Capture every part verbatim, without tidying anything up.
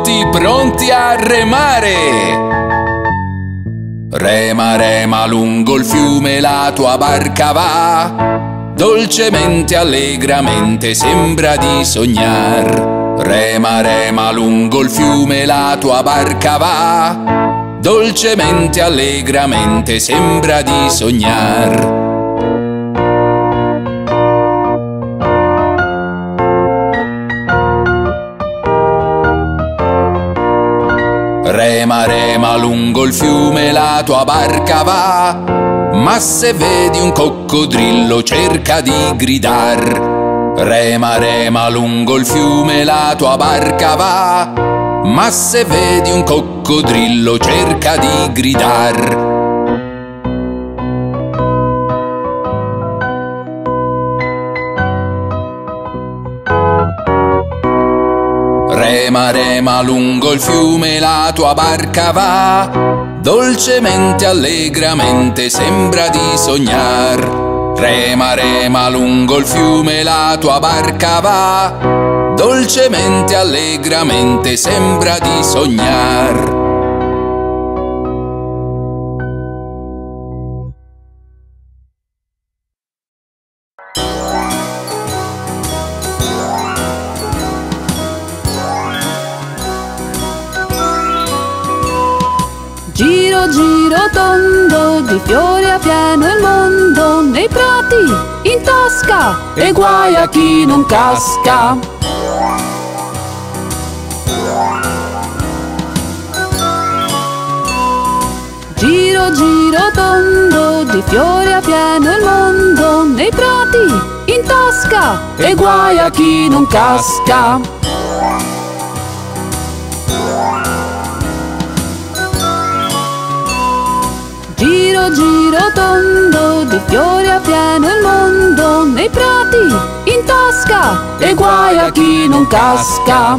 tutti pronti a remare! Rema, rema lungo il fiume, la tua barca va, dolcemente, allegramente sembra di sognar. Rema, rema lungo il fiume, la tua barca va, dolcemente, allegramente sembra di sognar. Rema, rema lungo il fiume, la tua barca va, ma se vedi un coccodrillo cerca di gridar. Rema, rema lungo il fiume, la tua barca va, ma se vedi un coccodrillo cerca di gridar. Rema, rema lungo il fiume, la tua barca va, dolcemente, allegramente sembra di sognar. Rema, rema lungo il fiume, la tua barca va, dolcemente, allegramente sembra di sognar. Giro, giro tondo, di fiori a pieno il mondo, nei prati, in tasca, e guai a chi non casca. Giro, giro tondo, di fiori a pieno il mondo, nei prati, in tasca, e guai a chi non casca. Giro, giro tondo, di fiori a pieno il mondo, nei prati, in tasca, e guai a chi non casca.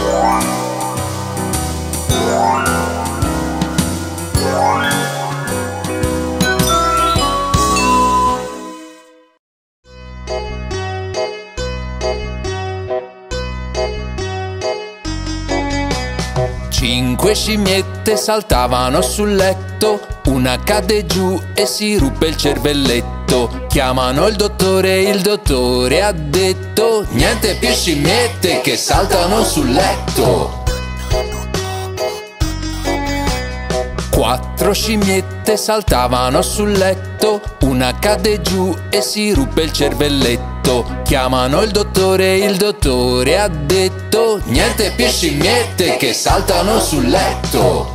Cinque scimmiette saltavano sul letto, una cadde giù e si ruppe il cervelletto. Chiamano il dottore, il dottore ha detto: niente più scimmiette che saltano sul letto. Quattro scimmiette saltavano sul letto, una cadde giù e si ruppe il cervelletto. Chiamano il dottore, il dottore ha detto: niente più scimmiette che saltano sul letto.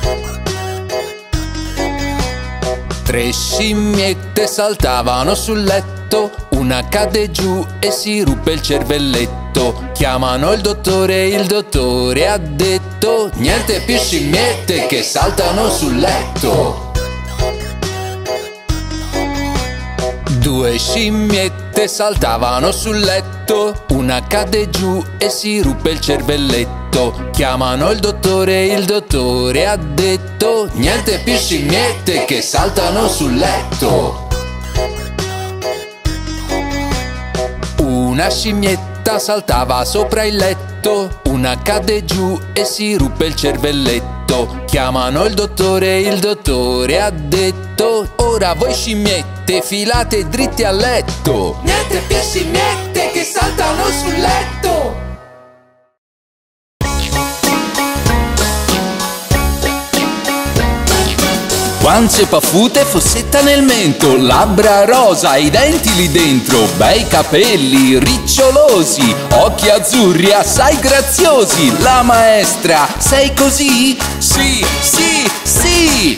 Tre scimmiette saltavano sul letto, una cadde giù e si ruppe il cervelletto. Chiamano il dottore, il dottore ha detto: niente più scimmiette che saltano sul letto. Due scimmiette saltavano sul letto, una cadde giù e si ruppe il cervelletto. Chiamano il dottore, il dottore ha detto: niente più scimmiette che saltano sul letto. Una scimmietta saltava sopra il letto, una cadde giù e si ruppe il cervelletto. Chiamano il dottore, il dottore ha detto: ora voi scimmiette filate dritte a letto. Niente più scimmiette che saltano sul letto. Guance paffute, fossetta nel mento, labbra rosa, i denti lì dentro, bei capelli ricciolosi, occhi azzurri assai graziosi. La maestra, sei così? Sì, sì, sì!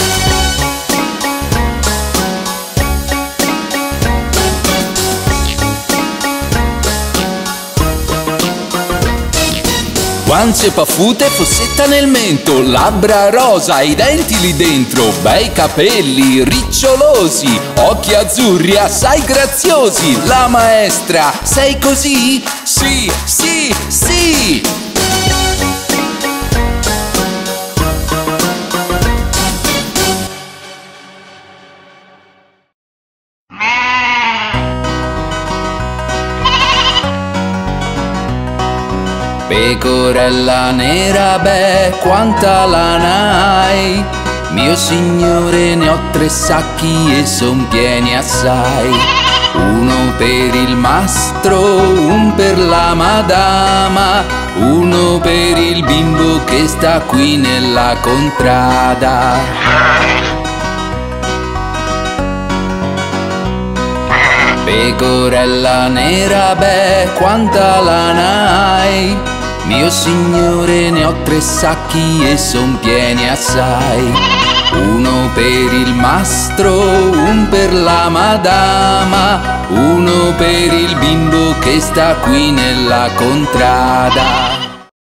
Guance paffute, fossetta nel mento, labbra rosa, i denti lì dentro, bei capelli ricciolosi, occhi azzurri assai graziosi. La maestra, sei così? Sì, sì, sì! Pecorella nera, beh, quanta lana hai? Mio signore, ne ho tre sacchi e son pieni assai. Uno per il mastro, un per la madama, uno per il bimbo che sta qui nella contrada. Pecorella nera, beh, quanta lana hai? Mio signore, ne ho tre sacchi e son pieni assai. Uno per il mastro, un per la madama, uno per il bimbo che sta qui nella contrada.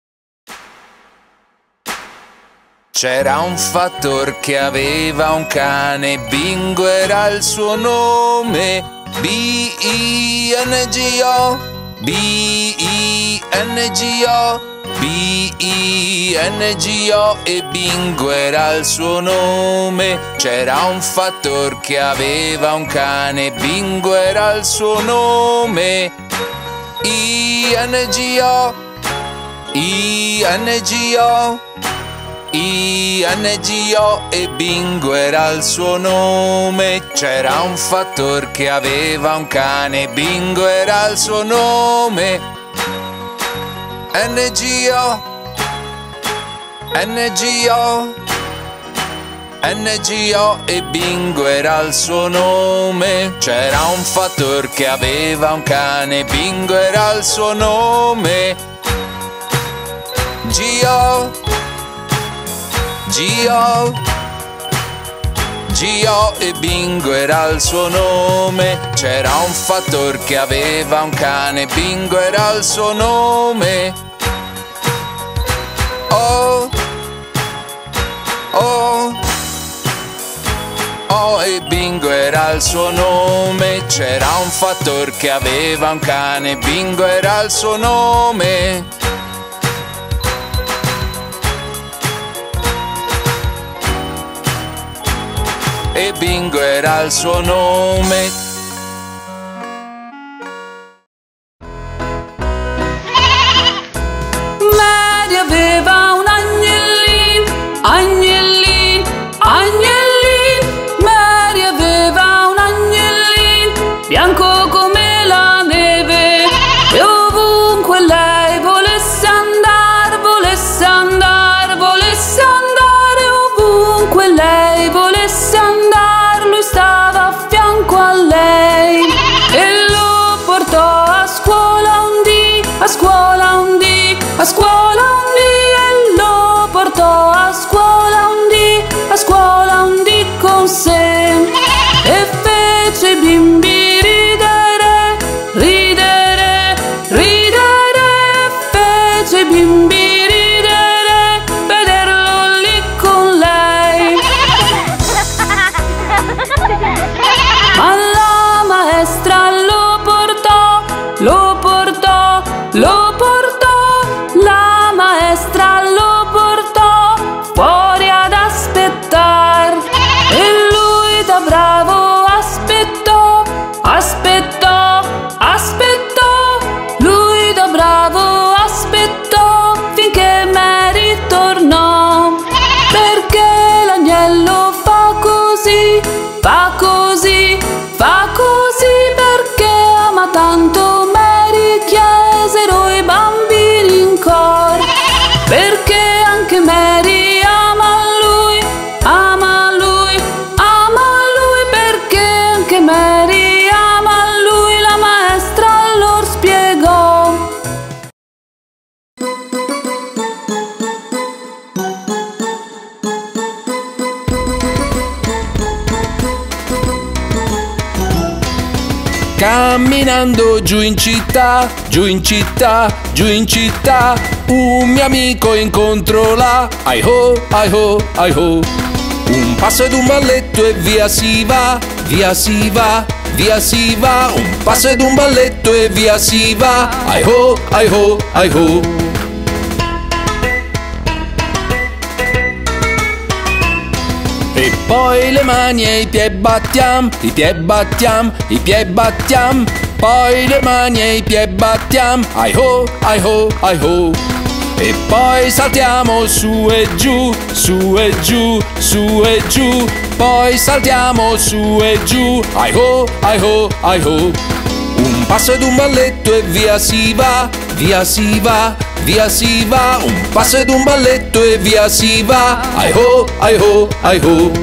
C'era un fattor che aveva un cane, Bingo era il suo nome. B I N G O, B I N G O, B I N G O e Bingo era il suo nome. C'era un fattor che aveva un cane, Bingo era il suo nome. I N G O, I N G O, I N G O e Bingo era il suo nome. C'era un fattor che aveva un cane, Bingo era il suo nome. N G O, N G O, N G O e Bingo era il suo nome. C'era un fattor che aveva un cane, Bingo era il suo nome. G O, G O, G O e Bingo era il suo nome. C'era un fattor che aveva un cane, Bingo era il suo nome. O, O, O e Bingo era il suo nome. C'era un fattor che aveva un cane, Bingo era il suo nome. E Bingo era il suo nome. Mary aveva un agnellin, agnellin, agnellin. Mary aveva un agnellin, bianco come la neve. E ovunque lei volesse andare, volesse andare, volesse andare, ovunque lei volesse andare, lui stava a fianco a lei e lo portò a scuola un dì, a scuola un dì, a scuola un dì, e lo portò a scuola un dì, a scuola un dì con sé e fece i bimbi ridere, ridere, ridere, fece i bimbi ridere, vederlo lì con lei. Ma la maestra lo portò, lo portò, lo portò, la maestra lo portò fuori ad aspettar e lui da bravo aspettò, aspettò, aspettò, lui da bravo aspettò finché Mary tornò, perché l'agnello fa così, fa così, fa così, perché ama tanto Mary, chiesero i bambini in cor, perché anche Mary ama lui, ama lui, ama lui, perché anche Mary ama lui, la maestra loro spiegò. Camminando giù in città, giù in città, giù in città, un mio amico incontro là, ai ho, ai ho, ai ho. Un passo ed un balletto e via si va, via si va, via si va. Un passo ed un balletto e via si va, ai ho, ai ho, ai ho. E poi le mani e i piedi battiam, i piedi battiam, i piedi battiam. poi le mani e i piedi battiamo, ai ho, ai ho, ai ho. E poi saltiamo su e giù, su e giù, su e giù. Poi saltiamo su e giù, ai ho, ai ho, ai ho. Un passo ed un balletto e via si va, via si va, via si va. Un passo ed un balletto e via si va, ai ho, ai ho, ai ho.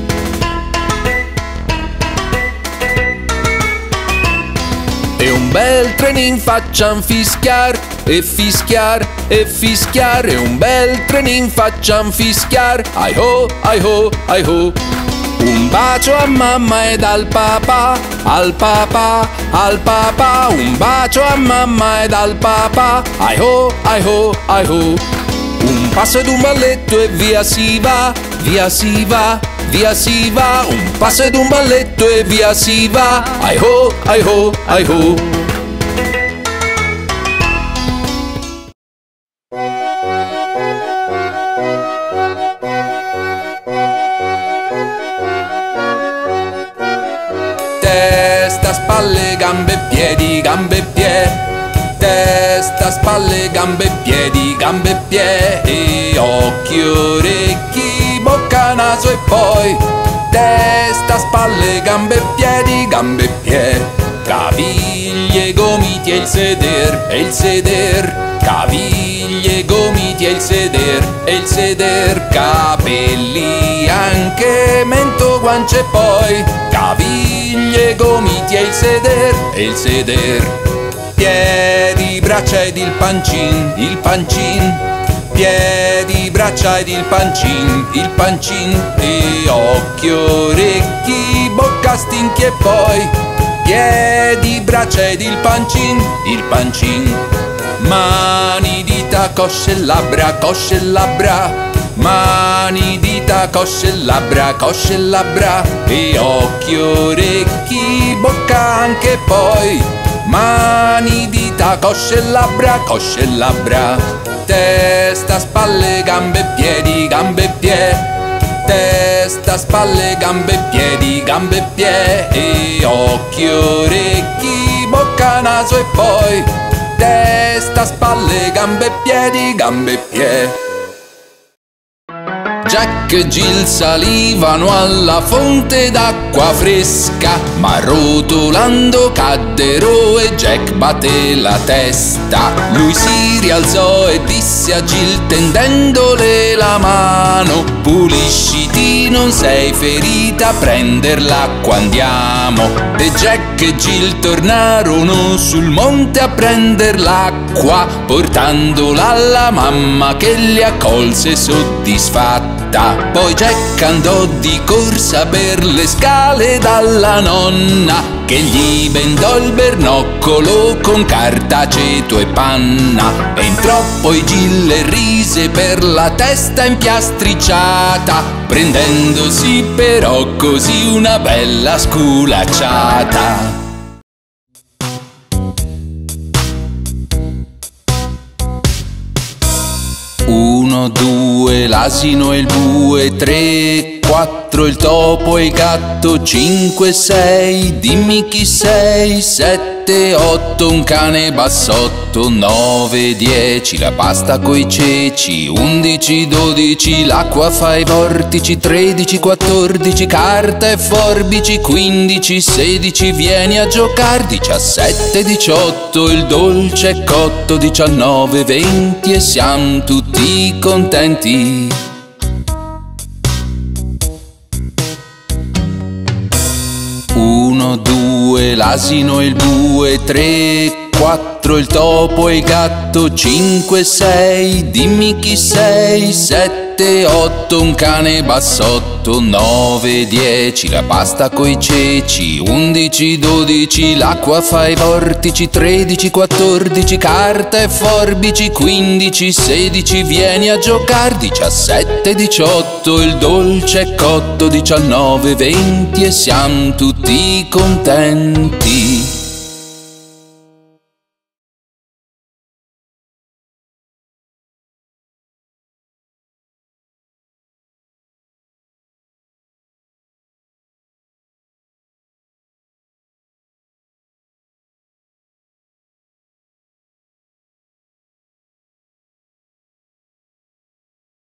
E un bel trenin facciam fischiar, e fischiar, e fischiar. E un bel trenin facciam fischiar, ai ho, ai ho, ai ho. Un bacio a mamma ed al papà, al papà, al papà. Un bacio a mamma ed al papà, ai ho, ai ho, ai ho. Un passo ed un balletto e via si va, via si va, via si va. Un passo ed un balletto e via si va, ai ho, ai ho, ai ho. Testa, spalle, gambe, piedi, gambe, piedi. Testa, spalle, gambe, piedi, gambe, piedi. Occhi, orecchi, bocca, naso e poi testa, spalle, gambe, piedi, gambe, piedi. Caviglie, gomiti e il seder, e il seder. Caviglie, gomiti e il seder, e il seder. Capelli, anche mento, guance e poi caviglie, gomiti e il seder, e il seder. Piedi, braccia ed il pancin, il pancin. Piedi, braccia ed il pancin, il pancin. E occhi, orecchi, bocca, stinchi e poi piedi, braccia ed il pancin, il pancin. Mani, dita, cosce e labbra, cosce e labbra. Mani, dita, cosce e labbra, cosce e labbra. E occhi, orecchi, bocca anche poi mani, dita, cosce e labbra, cosce e labbra. Testa, spalle, gambe, piedi, gambe, piedi. Testa, spalle, gambe, piedi, gambe, piedi. Occhi, orecchi, bocca, naso e poi testa, spalle, gambe, piedi, gambe, piedi. Jack e Jill salivano alla fonte d'acqua fresca, ma rotolando caddero e Jack batté la testa. Lui si rialzò e disse a Jill tendendole la mano: pulisciti, non sei ferita, a prender l'acqua andiamo. E Jack e Jill tornarono sul monte a prender l'acqua, portandola alla mamma che li accolse soddisfatta. Poi Jack andò di corsa per le scale dalla nonna, che gli bendò il bernoccolo con carta, aceto e panna. Entrò poi Jill e rise per la testa impiastricciata, prendendosi però così una bella sculacciata. Uno, due, l'asino e il bue, tre, quattro, il topo e il gatto, cinque, sei, dimmi chi sei, sette, otto, un cane bassotto, nove, dieci, la pasta coi ceci, undici, dodici, l'acqua fa i vortici, tredici, quattordici, carta e forbici, quindici, sedici, vieni a giocare, diciassette, diciotto, il dolce è cotto, diciannove, venti e siamo tutti contenti. Uno, due, l'asino e il bue, tre, quattro, il topo e il gatto, cinque, sei, dimmi chi sei, sette, otto, un cane bassotto, nove, dieci, la pasta coi ceci, undici, dodici, l'acqua fa i vortici, tredici, quattordici, carta e forbici, quindici, sedici, vieni a giocare, diciassette, diciotto, il dolce è cotto, diciannove, venti e siamo tutti contenti.